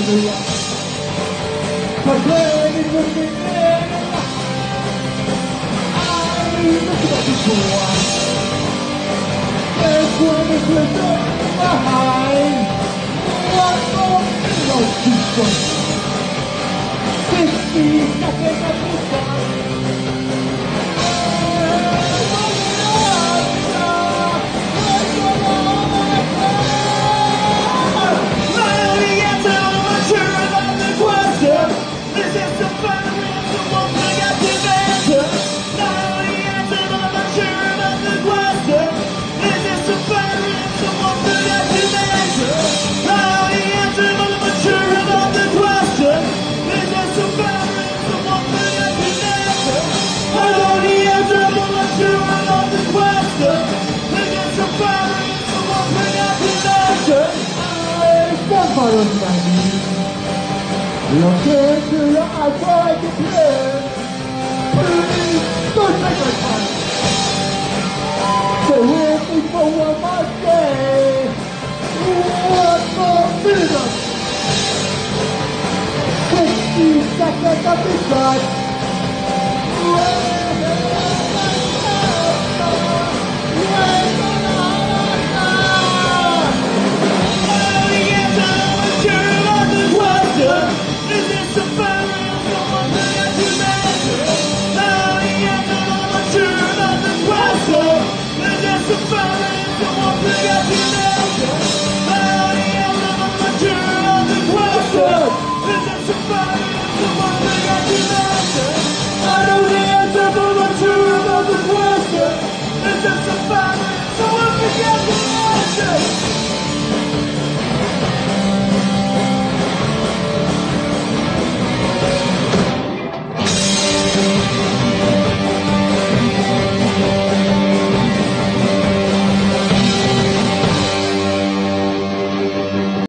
Hallelujah. Proclaiming the beginning. I look at this one. There's one is left behind. One more minute, Jesus. 60 seconds of this time. Your hands to your eyes, I declare. Please don't take my time. Stay with me for one more day. One more minute. 60 seconds of this life.